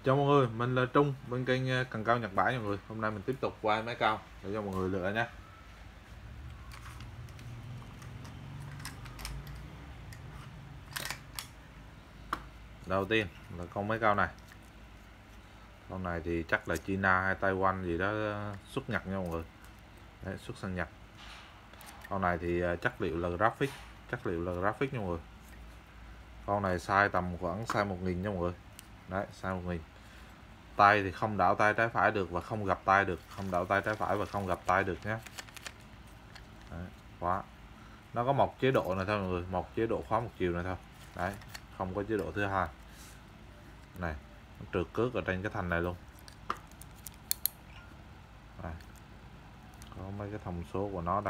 Chào mọi người, mình là Trung bên kênh Cần Cao Nhật Bãi mọi người. Hôm nay mình tiếp tục quay máy cao để cho mọi người lựa nhé. Đầu tiên là con máy cao này. Con này thì chắc là China hay Taiwan gì đó xuất Nhật nha mọi người. Đấy, xuất sang Nhật. Con này thì chất liệu là graphic, nha mọi người. Con này size tầm khoảng size 1000 nha mọi người. Đấy, size 1000. Tay thì không đảo tay trái phải được và không gập tay được, nhé. Đấy, khóa. Nó có một chế độ này thôi mọi người, một chế độ khóa một chiều này thôi. Đấy, không có chế độ thứ hai. Này, nó trượt cước ở trên cái thanh này luôn. Đây. Có mấy cái thông số của nó đây.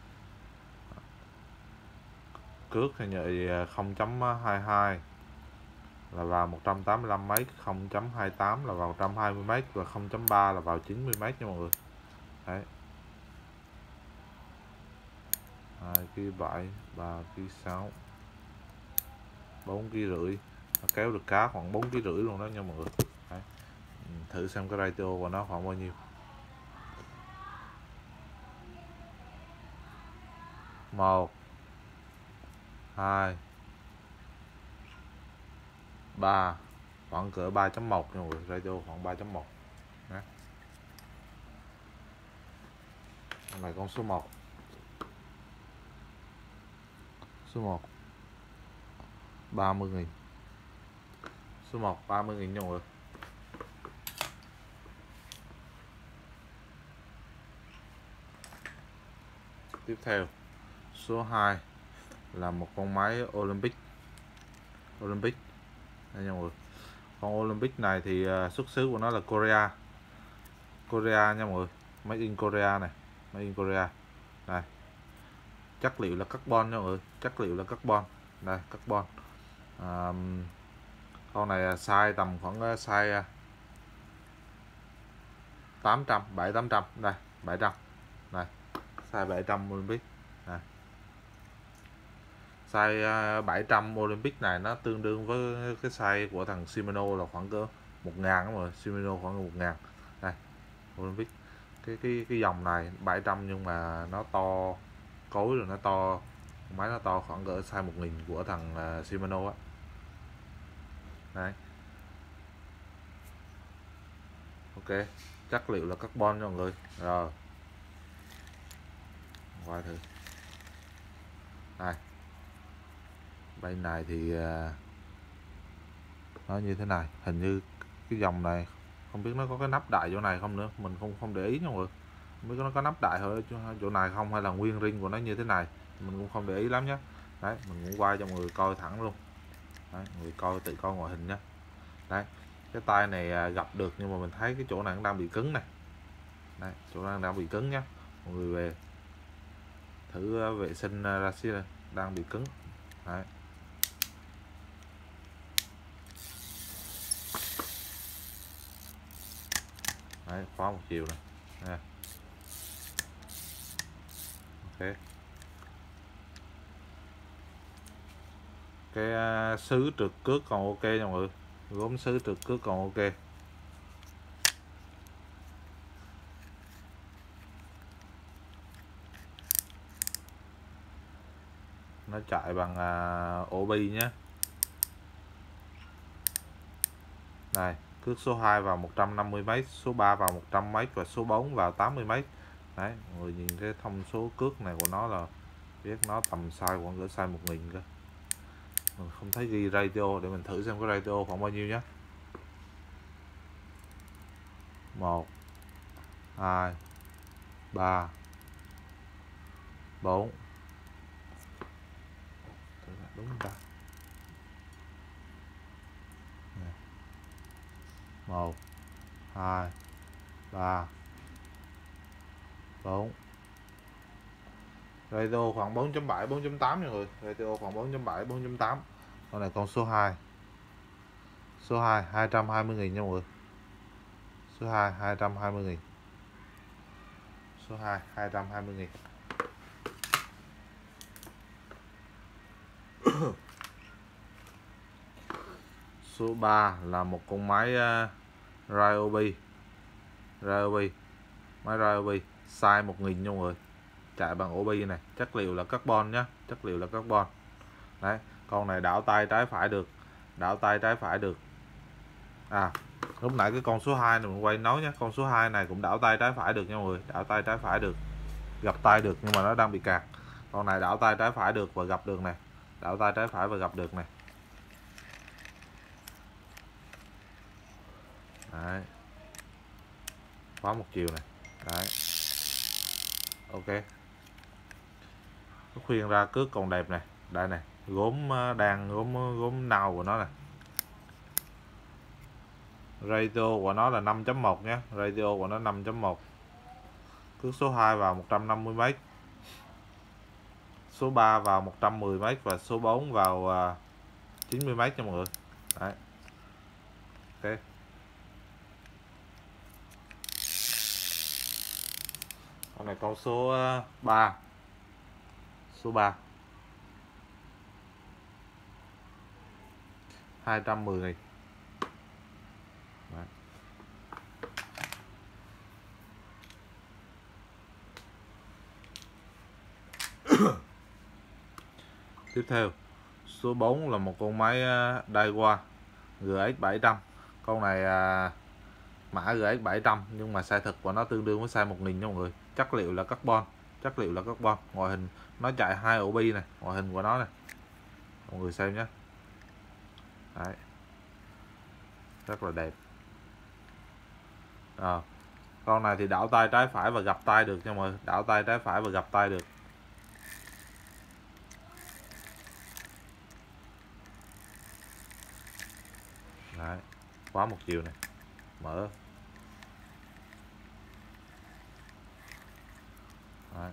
Cước thì nhạy 0.22 là vào 185 m, 0.28 là vào 120 m và 0.3 là vào 90 m nha mọi người. Đấy. 2,7 kg, 3,6 kg, 4,5 kg. Nó kéo được cá khoảng 4,5 kg luôn đó nha mọi người. Đấy. Thử xem cái ratio của nó khoảng bao nhiêu. 1, 2, 3, khoảng cỡ 3.1 nha mọi người, ratio khoảng 3.1. Này con số 1. Số 1 30.000. Số 1 30.000 nha mọi người. Tiếp theo số 2 là một con máy Olympic đây nha mọi người. Con Olympic này thì xuất xứ của nó là Korea nha mọi người, made in Korea này, đây. Chất liệu là carbon nha mọi người, đây, carbon. Con này size tầm khoảng size 800, 700-800, đây 700, đây size 700 Olympic này. Size 700 Olympic này nó tương đương với cái size của thằng Shimano là khoảng cỡ 1.000 rồi, Shimano khoảng 1.000. Đây Olympic, cái dòng này 700 nhưng mà nó to cối rồi, nó to, máy nó to khoảng cỡ size 1000 của thằng Shimano á. Đấy. Ok, chất liệu là carbon cho mọi người. Rồi quay thử. Đây, bên này thì nó như thế này, hình như cái dòng này không biết nó có cái nắp đại chỗ này không nữa, mình không để ý nha mọi người. Không biết nó có nắp đại ở chỗ này không hay là nguyên ring của nó như thế này, mình cũng không để ý lắm nhé. Đấy, mình cũng quay cho mọi người coi thẳng luôn. Đấy, người coi tự coi ngoại hình nhé. Đấy, cái tay này gặp được nhưng mà mình thấy cái chỗ này đang bị cứng này. Đấy, chỗ này đang bị cứng nhá. Mọi người về thử vệ sinh ra xí, đang bị cứng. Đấy. Đấy, khóa một chiều này. Đây. Ok. Cái sứ trượt cước còn ok nha mọi người, gốm sứ trượt cước còn ok. Nó chạy bằng ổ bi nhé. Này, cước số 2 vào 150 m, số 3 vào 100 m và số 4 vào 80 m. Đấy, mọi người nhìn cái thông số cước này của nó là biết nó tầm size khoảng cỡ size 1000 cơ. Mình không thấy ghi ratio, để mình thử xem cái ratio khoảng bao nhiêu nhé. 1, 2, 3, 4. Đúng không ta? 1, 2, 3, 4. Ratio khoảng 4.7, 4.8 nha người. Ratio khoảng 4.7, 4.8. Con này con số 2. Số 2 220.000 nha mọi người. Số 2 220.000. Số 2 220.000. Số 3 là một con máy Ryobi, máy Ryobi size 1000 nha mọi người, chạy bằng obi này, chất liệu là carbon nhé, chất liệu là carbon. Đấy, con này đảo tay trái phải được, đảo tay trái phải được. Lúc nãy cái con số 2 này mình quay nói nhé, con số 2 này cũng đảo tay trái phải được nha mọi người, đảo tay trái phải được, gặp tay được nhưng mà nó đang bị cạt. Con này đảo tay trái phải được và gặp được này, đảo tay trái phải và gặp được này. Đấy, khóa một chiều này. Đấy, ok. Cái khuyên ra cước còn đẹp này, đây này, gốm đàn, gốm nâu của nó này. Ratio của nó là 5.1 nhé, ratio của nó 5.1. Cước số 2 vào 150m, số 3 vào 110m và số 4 vào 90m cho mọi người. Đấy, ok. Con này con số 3, số 3 210.000. Đấy. Tiếp theo số 4 là một con máy Daiwa GX 700. Con này mã GX 700 nhưng mà size thực của nó tương đương với size 1000 nha mọi người. Chất liệu là carbon, chất liệu là carbon. Ngoại hình nó chạy 2 ổ bi này, ngoại hình của nó này, mọi người xem nhé. Đấy, rất là đẹp. Con này thì đảo tay trái phải và gặp tay được nha mọi người, đảo tay trái phải và gặp tay được. Đấy, khóa một chiều này, mở. Đấy.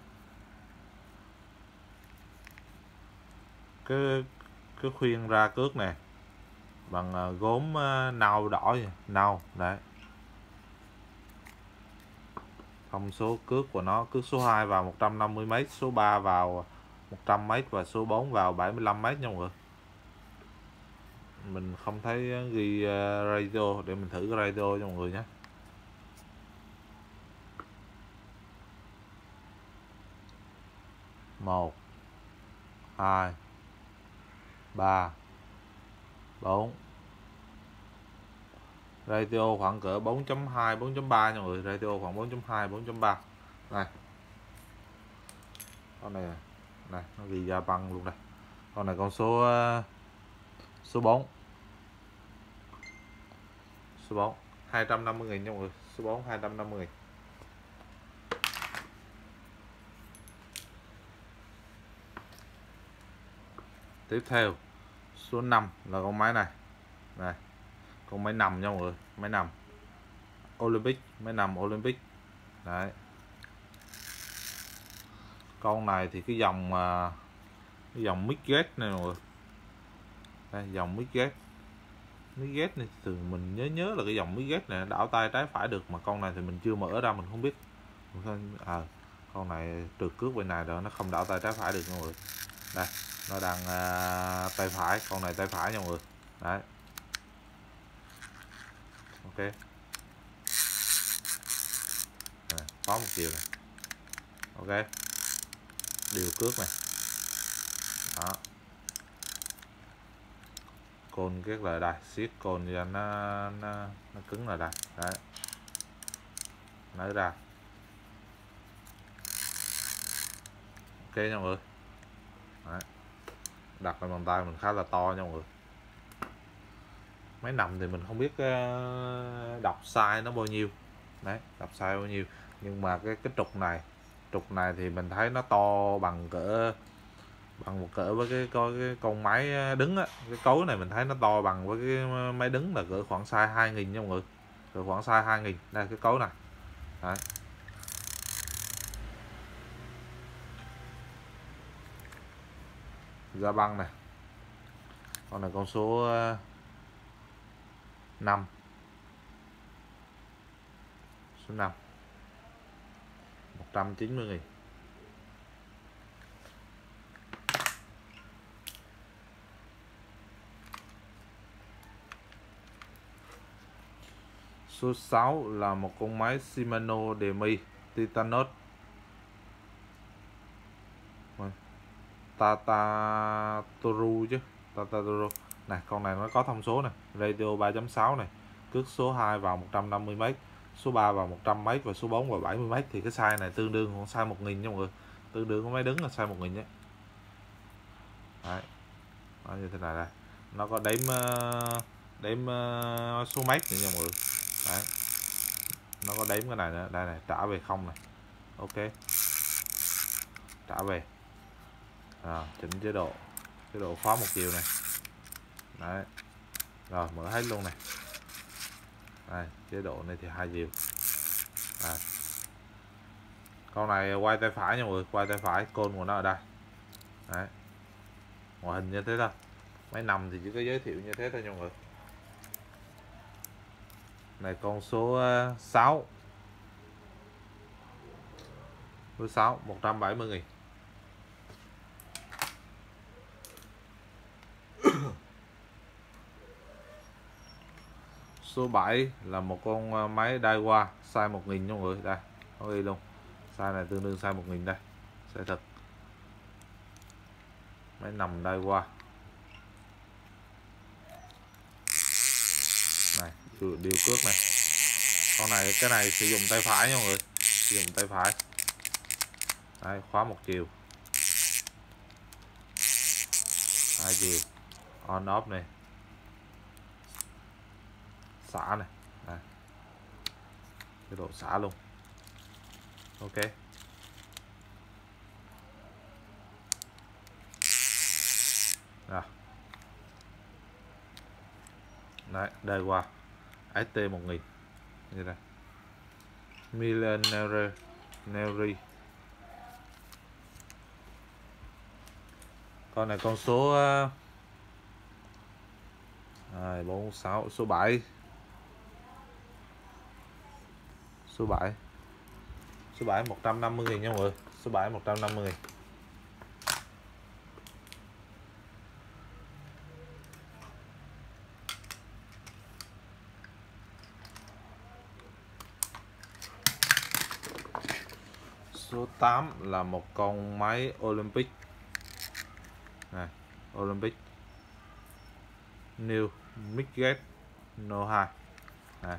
Cái khuyên ra cước này bằng gốm nâu đỏ, nâu đấy. Thông số cước của nó, cước số 2 vào 150m, số 3 vào 100m và số 4 vào 75m nha mọi người. Mình không thấy ghi radio, để mình thử cái radio cho mọi người nhé. Một, 2, 3, 4. Radio khoảng cỡ 4.2, 4.3 nha mọi người, radio khoảng 4.2, 4.3. Này, con này này nó ghi ra băng luôn đây. Con này con số 4, số 4 250.000 nha mọi người, số 4 250.000. Tiếp theo số 5 là con máy này, này, con máy nằm nha mọi người, máy nằm Olympic, máy nằm Olympic. Đấy, con này thì cái dòng Midgate này mọi người, đây, dòng Midgate này thường mình nhớ là cái dòng Midgate này đảo tay trái phải được, mà con này thì mình chưa mở ra, mình không biết. Con này trượt cước bên này rồi, nó không đảo tay trái phải được mọi người. Đây, nó đang tay phải, con này tay phải nha mọi người. Đấy, ok. Có một chiều này, ok. Điều cước này, đó, côn rất là đây, siết côn cho nó cứng là đây. Đấy, nới ra, ok nha mọi người. Đấy, đặt lên bàn tay mình khá là to nha mọi người. Máy nằm thì mình không biết đọc size nó bao nhiêu, đấy, đọc size bao nhiêu, nhưng mà cái trục này thì mình thấy nó to bằng một cỡ với cái con máy đứng á. Cái cối này mình thấy nó to bằng với cái máy đứng, là cỡ khoảng size 2000 nha mọi người, cỡ khoảng size 2000. Đây, cái cối này. Đấy, da băng này, con này con số 5, số 5 190.000. Số 6 là một con máy Shimano Demi Titanos Tata Toru chứ, Tata Toru này. Con này nó có thông số này, radio 3.6 này, cước số 2 vào 150 m, số 3 vào 100 m và số 4 vào 70 m. Thì cái size này tương đương con size 1000 nha mọi người, tương đương con máy đứng là size 1000 nhé. Đấy, nó như thế này đây, nó có đếm số mét nữa nha mọi người. Đấy, nó có đếm cái này nữa, đây này, trả về không này, ok, trả về. Chỉnh chế độ khóa một chiều này. Đấy, rồi mở hết luôn này. Đây, chế độ này thì 2 chiều. Con này quay tay phải nha mọi người, quay tay phải, côn của nó ở đây. Đấy, ngoại hình như thế thôi, máy nằm thì chỉ có giới thiệu như thế thôi nha mọi người. Này con số 6, số 6 170.000. Số 7 là một con máy Daiwa size 1000 nha mọi người. Đây, có ghi luôn, size này tương đương size 1000 đây, size thật. Máy nằm Daiwa này, điều cước này. Con này, cái này sử dụng tay phải nha mọi người, sử dụng tay phải. Đấy, khóa một chiều, 2 chiều, on off này, xả này. Đây, cái độ xả luôn, ok. Rồi. Đấy, đây qua ST 1000 như đây, Millionaire Neri. Con này con số 46, số 7, số 7 150.000 nha mọi người, số 7 150.000. Số 8 là một con máy Olympic này, Olympic New Midgate No 2 này,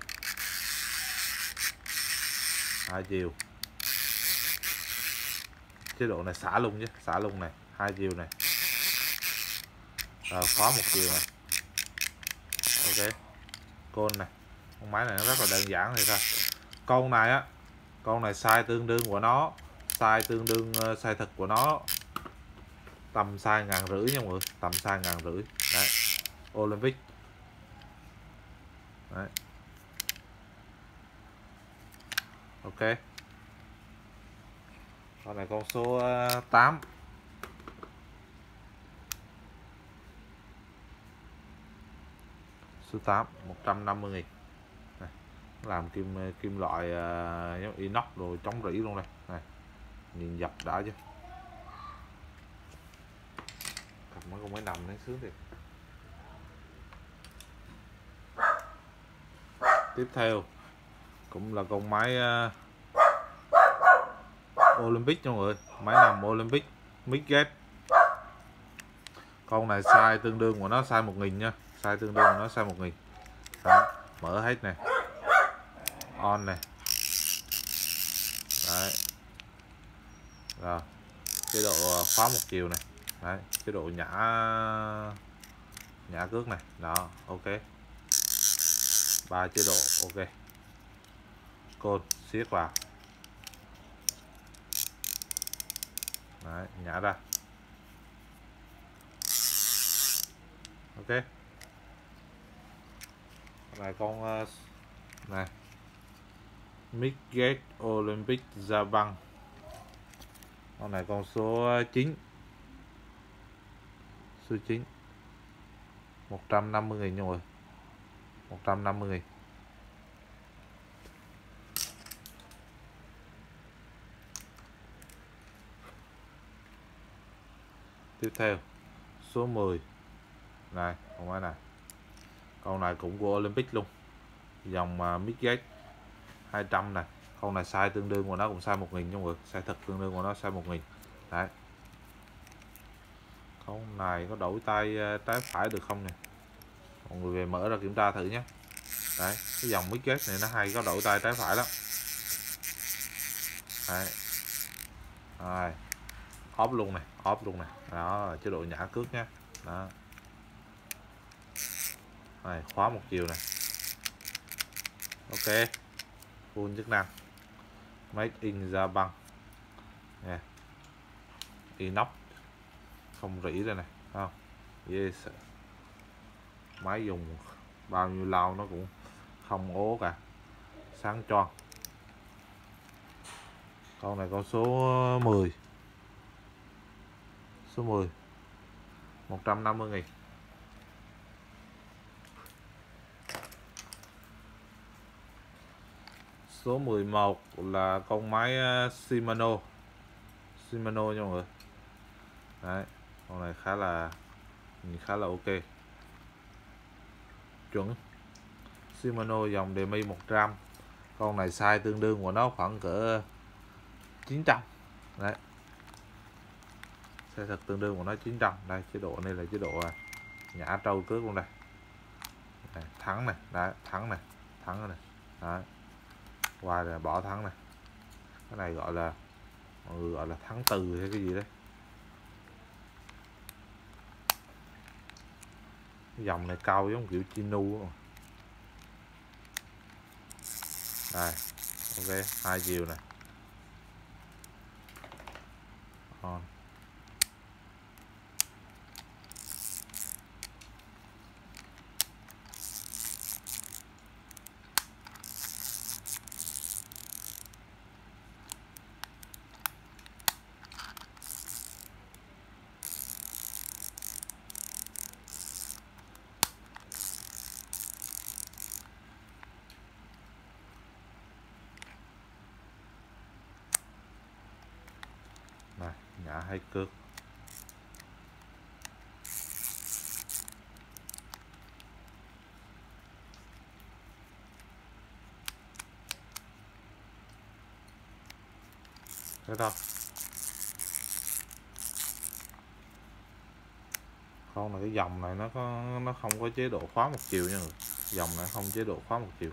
2 chiều, chế độ này xả luôn chứ, xả luôn này, 2 chiều này. Rồi khóa một chiều này, ok. Côn này, con máy này nó rất là đơn giản thì thôi. Con này á, con này size tương đương của nó, size tương đương size thực của nó tầm size 1.500 nha mọi người, tầm size 1.500. Đấy, Olympic. Đấy, ok. Con này con số 8, số 8 150.000. Làm kim loại giống inox rồi, chống rỉ luôn đây này, nhìn dập đã chứ. Cầm mấy con máy nằm nó sướng thiệt. Tiếp theo cũng là con máy Olympic cho mọi người, máy nằm Olympic Midgate. Con này size tương đương của nó size 1000 nha, size tương đương của nó size 1000. Đó, mở hết này, on này. Đấy, rồi chế độ khóa một chiều này. Đấy, chế độ nhả cước này, đó, ok. 3 chế độ, ok. Côn siết vào. Đấy, nhả ra, ok. Này con này Midgate Olympic Japan. Con này con số 9, số 9 150.000 rồi, 150.000. Tiếp theo số 10 này, con máy này, con này cũng của Olympic luôn, dòng Midgate 200 này. Con này size tương đương của nó cũng size 1000 nha mọi người, size thật tương đương của nó size 1000. Đấy. Con này có đổi tay trái phải được không nè, mọi người về mở ra kiểm tra thử nhé. Đấy, cái dòng Midgate này nó hay có đổi tay trái phải lắm. Đấy. Rồi. Off luôn này, off luôn này. Đó, chế độ nhả cước nhé. Đó. Này, khóa một chiều này. Ok. Full chức năng. Made in Japan. Nè. Inox. Không rỉ đây này, không? Yes. Máy dùng bao nhiêu lau nó cũng không ố cả, sáng choang. Con này con số 10. Số 10 150.000. Số 11 là con máy Shimano nha mọi người. Đấy, con này khá là ok, chuẩn Shimano dòng Demi 100. Con này size tương đương của nó khoảng cỡ 900. Đấy, size thật tương đương của nó 900. Đây, chế độ này là chế độ nhả trâu cước luôn đây. Đây, thắng này, đấy, thắng này, thắng này, đấy, qua rồi bỏ thắng này. Cái này gọi là mọi người gọi là thắng từ hay cái gì đấy. Cái dòng này cao giống kiểu chinu. Đây, ok, 2 chiều này. On. Này, nhả hai cước. Thế thôi. Con này cái dòng này nó không có chế độ khóa một chiều nha người. Dòng này không chế độ khóa một chiều.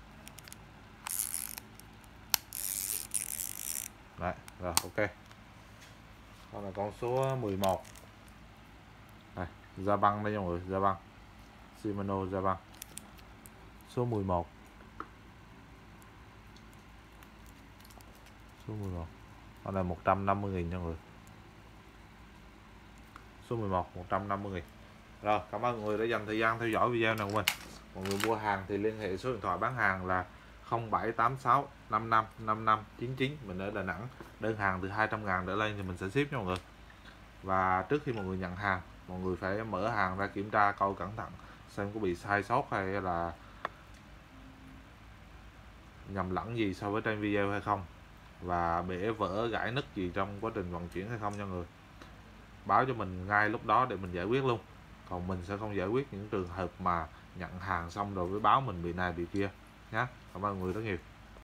Đấy, rồi ok. Con này con số 11. Này, Japan đây nha mọi người, Japan. Shimano Japan. Số 11. Số 11. Con này 150.000 nha mọi người. Số 11 150.000. Rồi, cảm ơn mọi người đã dành thời gian theo dõi video này của mình. Mọi người mua hàng thì liên hệ số điện thoại bán hàng là 0786 55 55 99. Mình ở Đà Nẵng. Đơn hàng từ 200.000 trở lên thì mình sẽ ship nha mọi người. Và trước khi mọi người nhận hàng, mọi người phải mở hàng ra kiểm tra coi cẩn thận xem có bị sai sót hay là nhầm lẫn gì so với trên video hay không, và bể vỡ gãy nứt gì trong quá trình vận chuyển hay không nha mọi người. Báo cho mình ngay lúc đó để mình giải quyết luôn. Còn mình sẽ không giải quyết những trường hợp mà nhận hàng xong rồi mới báo mình bị này bị kia nhé. Cảm ơn mọi người rất nhiều.